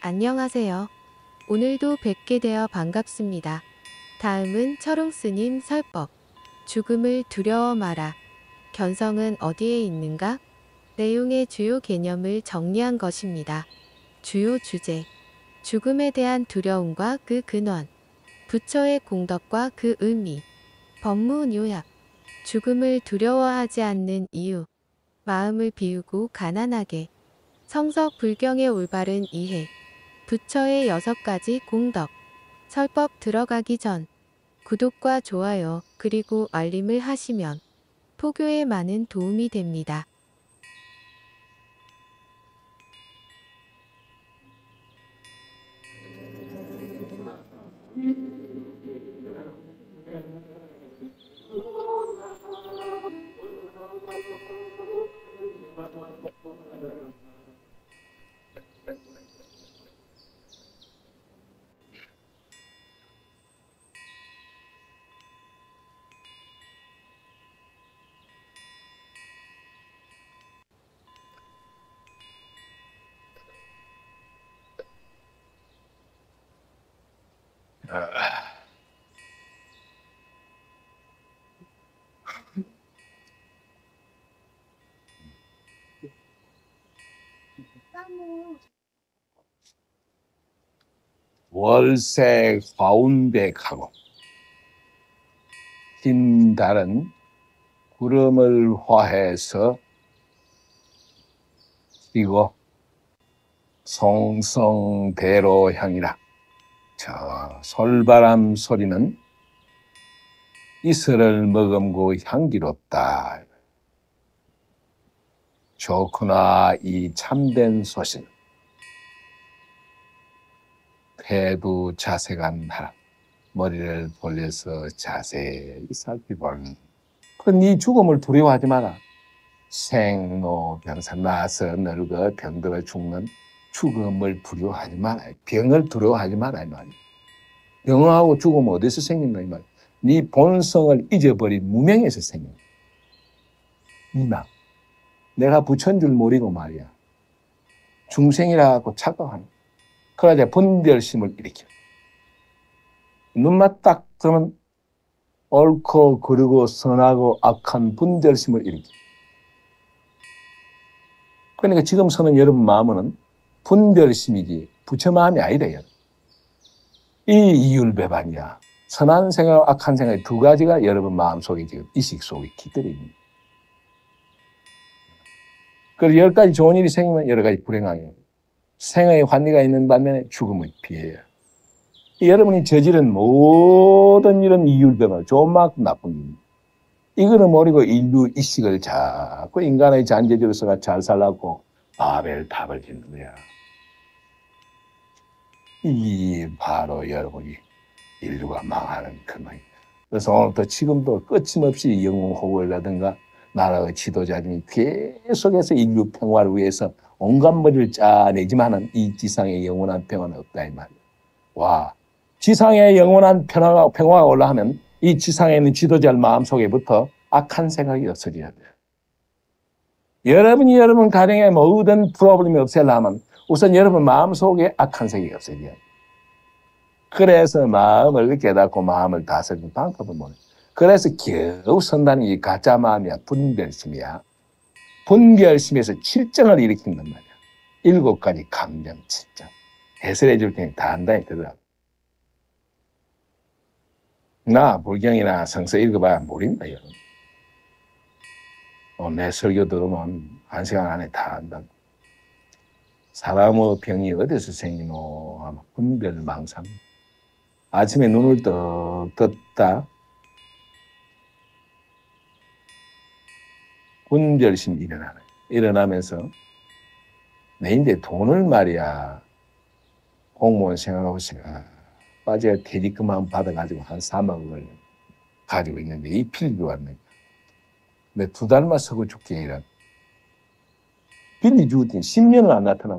안녕하세요. 오늘도 뵙게 되어 반갑습니다. 다음은 철옹스님 설법. 죽음을 두려워 마라. 견성은 어디에 있는가? 내용의 주요 개념을 정리한 것입니다. 주요 주제. 죽음에 대한 두려움과 그 근원. 부처의 공덕과 그 의미. 법문 요약. 죽음을 두려워하지 않는 이유. 마음을 비우고 가난하게. 성서 불경의 올바른 이해. 부처의 6가지 공덕. 설법 들어가기 전 구독과 좋아요 그리고 알림을 하시면 포교에 많은 도움이 됩니다. 월색 화운백하고 흰 달은 구름을 화해서 띄고 송성대로 향이라. 저 솔바람 소리는 이슬을 머금고 향기롭다. 좋구나 이 참된 소식. 패두 자세간 하라. 머리를 돌려서 자세히 살피보는. 네 죽음을 두려워하지 마라. 생로병사 나서 늙어 병들어 죽는 죽음을 두려워하지 마라. 병을 두려워하지 마라 이 말이야. 병하고 죽음은 어디서 생긴다 이 말이야. 네 본성을 잊어버린 무명에서 생긴다. 이만 내가 부처인 줄 모르고 말이야. 중생이라고 착각하는. 그러자 분별심을 일으켜. 눈만 딱 뜨면 옳고 그르고 선하고 악한 분별심을 일으켜. 그러니까 지금 서는 여러분 마음은 분별심이지 부처 마음이 아니다. 이 이율배반이야. 선한 생각, 악한 생각 두 가지가 여러분 마음속에 지금 의식 속에 깃들어 있는. 그리고 10가지 좋은 일이 생기면 여러 가지 불행하게. 생의 환리가 있는 반면에 죽음을 피해야. 여러분이 저지른 모든 이런 이율배반, 좋은 만큼 나쁜 일. 이거는 모르고 인류 이식을 자꾸 인간의 잔재주로서가 잘 살라고 바벨탑을 짓는 거야. 이 바로 여러분이 인류가 망하는 그 말이야. 그래서 오늘부터 지금도 끊임없이 영웅호구라든가 나라의 지도자들이 계속해서 인류 평화를 위해서 온갖 머리를 짜내지만은 이 지상에 영원한 평화는 없다 이 말이야. 와, 지상에 영원한 평화가 올라가면 이 지상에 있는 지도자들 마음속에부터 악한 생각이 없어져야 돼. 여러분이 여러분 가정에 모든 프로블럼이 없애려면 우선 여러분 마음속에 악한 생각이 없어져야 돼. 그래서 마음을 깨닫고 마음을 다스리는 방법은 뭐냐. 그래서 겨우 선다는 이 가짜 마음이야. 분별심이야. 분별심에서 칠정을 일으킨단 말이야. 7가지 감정 칠정. 해설해 줄 테니 다 한다 했더라고. 나 불경이나 성서 읽어봐야 모른다 여러분. 내 설교 들으면 1시간 안에 다 한다. 사람의 병이 어디서 생기노 하면 분별망상. 아침에 눈을 떡 떴다. 분별심이 일어나네. 일어나면서 내인데 돈을 말이야. 공무원 생각하고 빠져야 퇴직금만 받아가지고 한 3억을 가지고 있는데 이 필요 왔네. 내 2달만 서고 죽게 이런. 빌리 죽었더니 10년은 안 나타나고.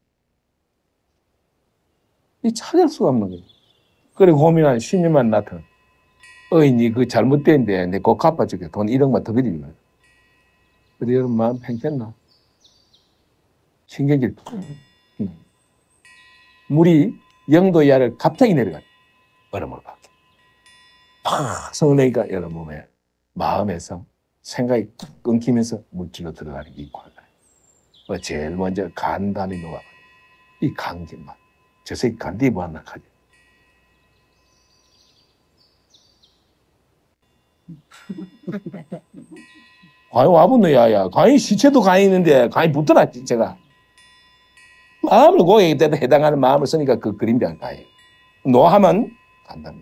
이 찾을 수가 없는 거야. 그래 고민한 10년만 나타나. 니 그 잘못된데 내 꼭 갚아줄게. 돈 1억만 더 빌리지 마. 그래 여러분 마음 팽팽나? 신경질 물이 0도 이하를 갑자기 내려가요. 얼음으로 바뀌어. 팍 손을 내니까 여러분 몸에 마음에서 생각이 탁 끊기면서 물질로 들어가는 이 관란. 제일 먼저 간담이 녹아버려. 이 강진만. 저 새끼 간디 무한낙하지. 과연 와붙노 야야. 과연 시체도 가위 있는데 과연 붙어놨지 제가. 마음을 고객에 때도 해당하는 마음을 쓰니까 그 그림자가 가위. 노하면 간담이.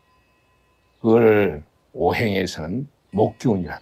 그걸 오행에서는 목기운이라.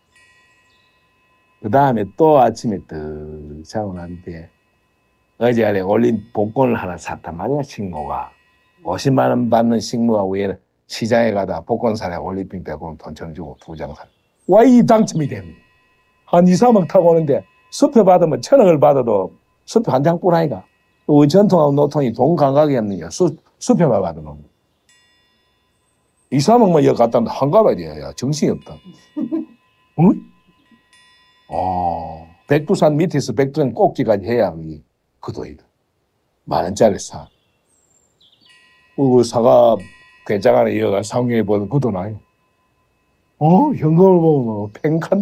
그 다음에 또 아침에 떡 자고 난 뒤에 어제 아래 올린 복권을 하나 샀단 말이야, 식모가. 50만 원 받는 식모가 위에 시장에 가다 복권 사래 올림픽 배권 돈천 주고 2장 사. 와, 이 당첨이 되는. 한 2, 3억 타고 오는데 수표 받으면 1,000원을 받아도 수표 한 장뿐 아이가. 우리 전통하고 노통이 돈 감각이 없느냐. 수표만 받으면. 2, 3억만 여기 갖다 놓으면 한가봐야 돼. 야, 정신이 없다. 응? 백두산 밑에서 백두산 꼭지까지 해야 그 돈이다. 10,000원짜리 사. 그 사과 괴장 안에 이어가 상경에 보는 그 돈 아니야. 현금을 보면 팽칸다.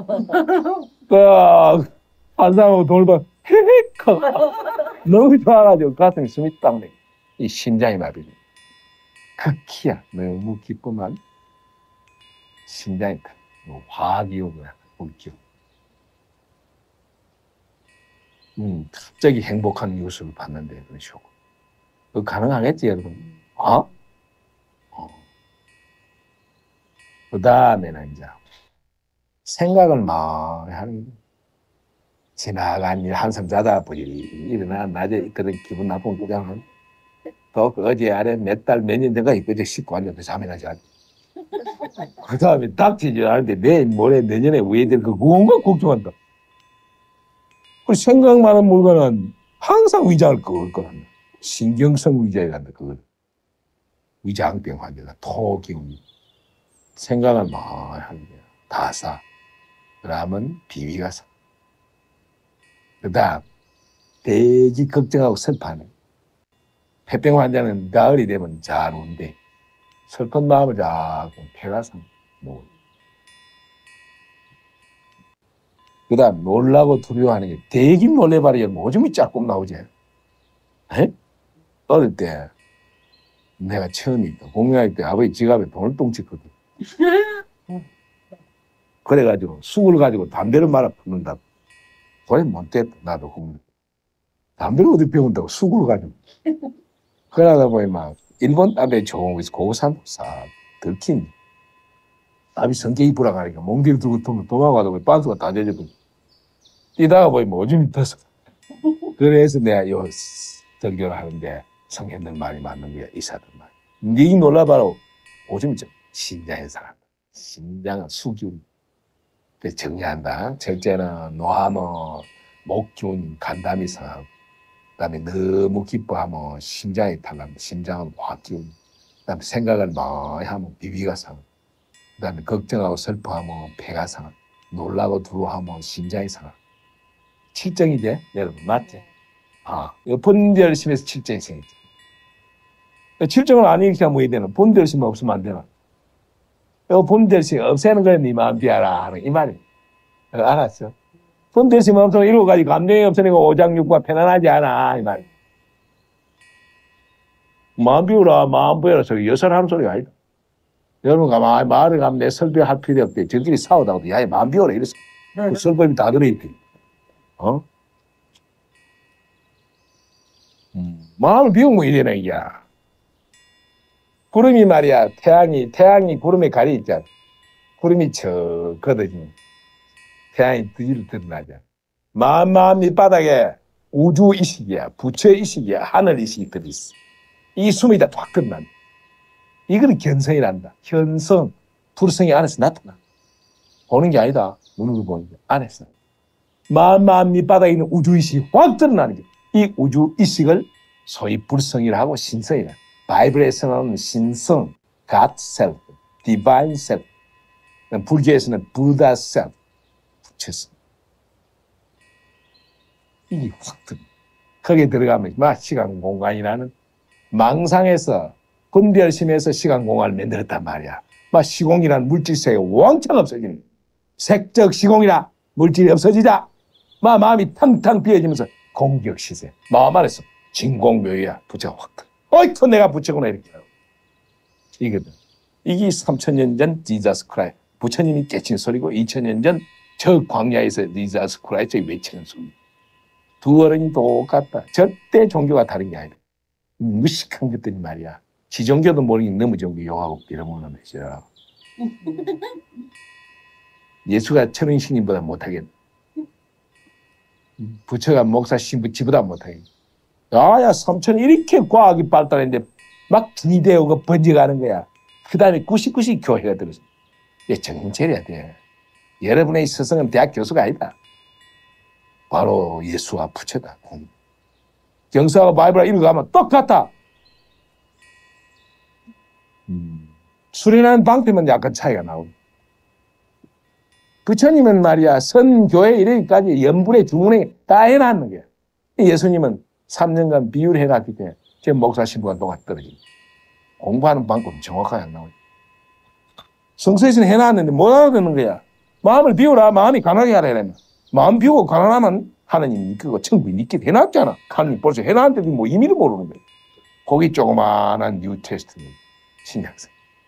환상하고 돈을 봐. 헤헤 너무 좋아가지고 가슴이 숨이 딱 내. 이 심장이 마비돼. 극히야. 너무 기쁘면 심장이 타. 화기운이야. 물기운. 갑자기 행복한 뉴스를 봤는데 그러시고. 그거 가능하겠지 여러분? 그 다음에는 이제 생각을 많이 하는 거예요. 지나간 일 한숨 자다 보니 일어나 낮에 그런 기분 나쁜 구장은 또 어제 아래 몇 달 몇 년 전가 그저 씻고 앉아서 잠이 나지 않지. 그 다음에 닥치지 않는데 내일 모레 내년에 왜 될 그 그건가 걱정한다. 그 생각 많은 물건은 항상 위장을 끄을 거란다. 신경성 위장이 간다. 그걸 위장병 환자가 토기운 생각을 많이 하는 거야. 다 사. 그러면 비위가 사. 그 다음 대기 걱정하고 슬퍼하는. 폐병 환자는 가을이 되면 잘 운대. 슬픈 마음을 자꾸 폐가 사. 그 다음 놀라고 두려워하는 게 대기 놀래봐라. 오줌이 짝꿍 나오지. 에? 어릴 때 내가 처음이니까 공연할 때 아버지 지갑에 돈을 똥쳤거든. 그래가지고 쑥을 가지고 담배를 말아 푸는다고. 그래 못됐다. 나도 공연. 담배를 어디 배운다고 쑥을 가지고. 그러다 보니 막 일본 담배 좋은 거에서 고산도 싹 들킨. 남이 성격이 불안하니까 몽디를 들고 도망가다 보니 반수가 다 젖어버려. 뛰다가 보니 오줌이 터서. 그래서 내가 요 설교를 하는데 성현들 말이 맞는 거야. 의사들 말. 니 놀라봐라. 오줌이 좀 신장에 살았다. 신장은 수기운. 그래서 정리한다. 첫째는 노하면 목기운, 간담이 상하고 그다음에 너무 기뻐하면 심장이 탈납니다. 심장은 화기운. 그다음에 생각을 많이 하면 비위가 상하고 그다음에 걱정하고 슬퍼하면 폐가 상하고 놀라고 두려워하면 심장이 상하고 칠정이지? 여러분 맞지? 본별심에서 칠정이 생겼죠. 칠정을 안 일으키면 뭐 되나? 본별심 없으면 안 되나? 본별심 없애는 걸 네 마음 비하라 하는 이 말이야. 알았어? 본별심 없으면 일곱 가지 감정이 없으니까 오장육부가 편안하지 않아 이 말이야. 마음 비우라 마음 비우라 소리 여설하는 소리가 아니다. 여러분 가만히 말을 가면 내 설교할 필요 없대. 저끼리 싸우다가도 야 마음 비우라 이랬어. 그 설법이 다 들어있대. 마음을 비우면 이래는 이게. 구름이 말이야, 태양이 구름에 가리 있잖아. 구름이 저 걷어지면 태양이 뒤로 드러나잖아. 마음 밑바닥에 우주 이식이야, 부처 이식이야, 하늘 이식이 들어있어. 이 숨이 다 탁 끝난다. 이거는 견성이란다. 견성, 불성이 안에서 나타나. 보는 게 아니다. 눈으로 보는 게 안에서. 마음 밑바닥에 있는 우주 이식이 확 드러나는 게. 이 우주 이식을 소위 불성이라고 신성이라. 바이블에서는 신성, God self, divine self. 불교에서는 부다 self, 부처성. 이게 확 드러나. 거기에 들어가면 막 시간 공간이라는 망상에서 분별심에서 시간 공간을 만들었단 말이야. 막 시공이라는 물질세가 왕창 없어지는 색적 시공이라 물질이 없어지자 막 마음이 탕탕 비어지면서 공격 시세. 마음 안에서 진공묘야 부처가 확. 어이쿠 내가 부처구나 이렇게 하고. 이거든. 이게 3000년 전 지저스 크라이 부처님이 깨친 소리고 2000년 전 저 광야에서 지저스 크라이스트 외치는 소리. 두 어른이 똑같다. 절대 종교가 다른 게 아니다. 무식한 것들이 말이야. 지종교도 모르니 너무 종교 욕하고 빌어먹는 것이라. 예수가 천은 신인보다 못하겠네. 부처가 목사 신부 지보다 못하겠네. 야, 3천이 이렇게 과학이 발달했는데 막 기대오고 번져가는 거야. 그 다음에 99씩 교회가 들어서. 이게 정신 차려야 돼. 여러분의 스승은 대학 교수가 아니다. 바로 예수와 부처다. 경서하고 바이블을 읽어가면 똑같아. 수련하는 방법은 약간 차이가 나오고. 부처님은 말이야, 선교회 이르기까지 연불의 주문에 다 해놨는 거야. 예수님은 3년간 비유를 해놨기 때문에 제 목사 신부가 똑같이 떨어집니다. 공부하는 방법은 정확하게 안 나오죠. 성서에서는 해놨는데 못 알아듣는 거야. 마음을 비우라, 마음이 가난하게 하라 이러면. 마음 비우고 가난하면 하나님 이끄고 천국이 있게 해놨잖아. 하나님 벌써 해놨는데도 뭐 의미를 모르는 거야. 거기 조그마한 뉴 테스트먼트 신약성.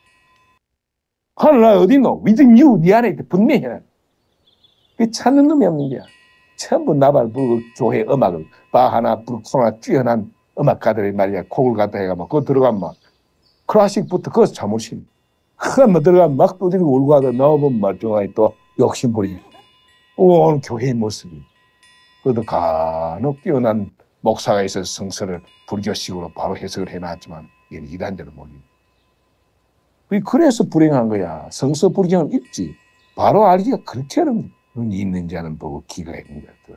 하늘나라 어디 있노? Within you, 네 안에 분명히 해놔. 그 찾는 놈이 없는 거야. 전부 나발 부르고 교회 음악을 바하나 브루크나 뛰어난 음악가들이 말이야 곡을 갖다 해가면 그거 들어가면 막 클래식부터 그것도 자물심. 그거 들어가면 막 두드리고 울고 하다 나오면 멀쩡하게 또 욕심부리고 오늘 교회의 모습이. 그래도 간혹 뛰어난 목사가 있어서 성서를 불교식으로 바로 해석을 해놨지만 이게 이단대로 모르겠네. 그래서 불행한 거야. 성서 불경을 읽지. 바로 알기가 그렇게 어려운 눈이 있는 자는 보고 귀가 있는 자들.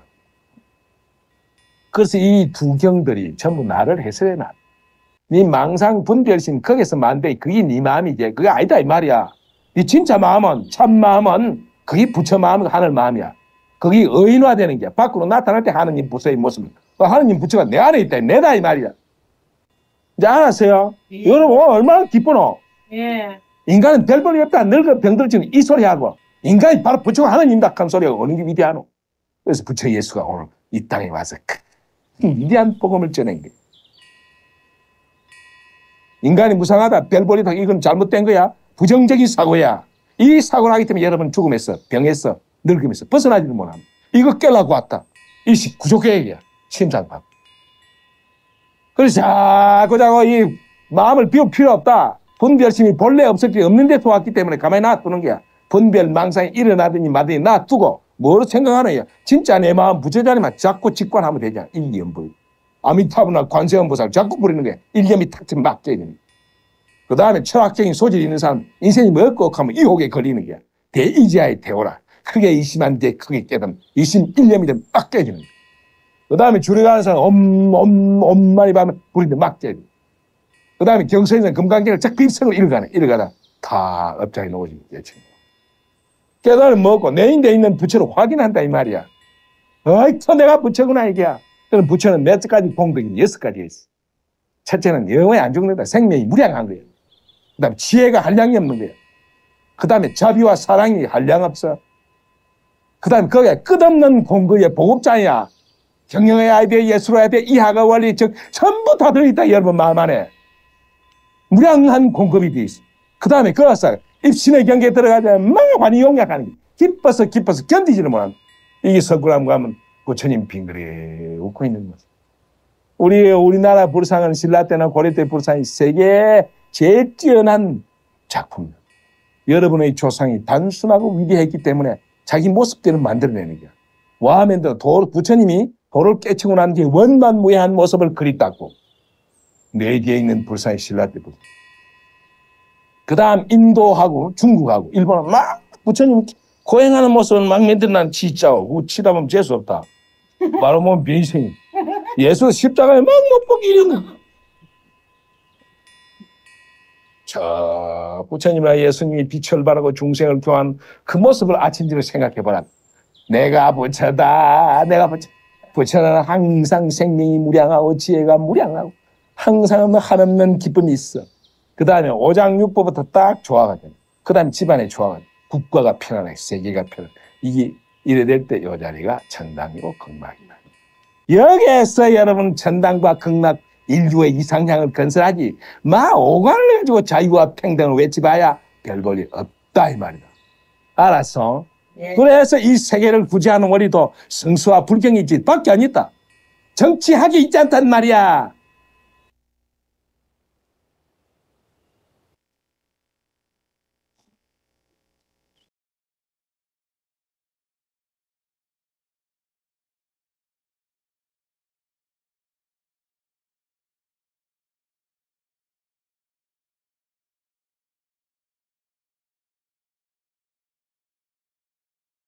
그래서 이 두 경들이 전부 나를 해설해놔. 네 망상 분별심 거기서 만데 그게 네 마음이지. 그게 아니다 이 말이야. 네 진짜 마음은 참 마음은 그게 부처 마음이고 하늘 마음이야. 그게 의인화되는 게 밖으로 나타날 때 하느님 부처의 모습. 하느님 부처가 내 안에 있다. 내다 이 말이야. 이제 알았어요? 예. 여러분 얼마나 기쁘노? 예. 인간은 별 볼이 없다. 늙어 병들지는 이 소리하고 인간이 바로 부처가 하나님다 한 소리가 어느 게 위대하노? 그래서 부처 예수가 오늘 이 땅에 와서 큰 위대한 복음을 전한 거예요. 인간이 무상하다. 별 볼이다. 이건 잘못된 거야. 부정적인 사고야. 이 사고를 하기 때문에 여러분 죽음에서 병에서 늙으면서 벗어나지는 못합니다. 이거 깨려고 왔다. 일식 구조계획이야. 심상박. 그래서 자꾸 이 마음을 비울 필요 없다. 분별심이 본래 없었기 없는데 도왔기 때문에 가만히 놔두는 거야. 분별 망상이 일어나더니 마더니 놔두고 뭐로 생각하느냐. 진짜 내 마음 부처자리만 자꾸 직관하면 되잖아. 일념불. 아미타불나 관세음보살 자꾸 부리는 거야. 일념이 탁 막혀야 되는 거야. 그 다음에 철학적인 소질이 있는 사람 인생이 먹고 하면 유혹에 걸리는 거야. 대이지아의 태오라. 크게 의심한 데 크게 깨닫는 의심 일념이 되면 막 깨지는 거야. 그 다음에 줄에 가는 사람 엄마니 밤에 부리는데 막 깨져. 그 다음에 경서에서는 금강경을 적립성을 이뤄가다 다 업장에 놓아지는 거야. 깨달음 먹고 내인데 있는 부처를 확인한다 이 말이야. 어이쿠 내가 부처구나 이게야. 그럼 부처는 몇 가지 공덕이 6가지가 있어. 첫째는 영원히 안 죽는다. 생명이 무량한 거야. 그 다음에 지혜가 한량이 없는 거야. 그 다음에 자비와 사랑이 한량 없어. 그 다음에 거기에 끝없는 공급의 보급자야. 경영해야 돼, 예술해야 돼, 이하가 원리, 전부 다 들어있다, 여러분 마음 안에. 무량한 공급이 돼 있어. 그 다음에 거기서 입신의 경계에 들어가자 만관이 용약하는 게 기뻐서 견디지를 못하는 이게 석굴암 가면 부처님 빙그레 웃고 있는 거죠. 우리나라 불상은 신라 때나 고려 때 불상이 세계 제일 뛰어난 작품이다. 여러분의 조상이 단순하고 위대했기 때문에 자기 모습대로 만들어내는 거야. 와하면도 부처님이 도를 깨치고 난 뒤에 원만무해한 모습을 그리다고. 내 뒤에 있는 불상이 신라 때 불상. 그 다음 인도하고 중국하고 일본은 막 부처님 고행하는 모습을 막 만들어난 진짜고 치다 보면 재수 없다. 바로 보면 변신이. 예수 십자가에 막 못 보기 이러는. 저 부처님과 예수님이 빛을 발하고 중생을 교환 그 모습을 아침지를 생각해보라. 내가 부처다. 내가 부처. 부처는 항상 생명이 무량하고 지혜가 무량하고 항상 한없는 기쁨이 있어. 그 다음에 오장육부부터 딱 조화가 돼. 그 다음에 집안의 조화가 돼. 국가가 편안해, 세계가 편안해. 이게 이래 될 때 이 자리가 천당이고 극락이다. 여기에서 여러분 천당과 극락 인류의 이상향을 건설하지 오관을 가지고 자유와 평등을 외치봐야 별 볼일 없다 이 말이다. 알았어? 예. 그래서 이 세계를 구제하는 원리도 성수와 불경이지 밖에 안 있다. 정치학이 있지 않단 말이야.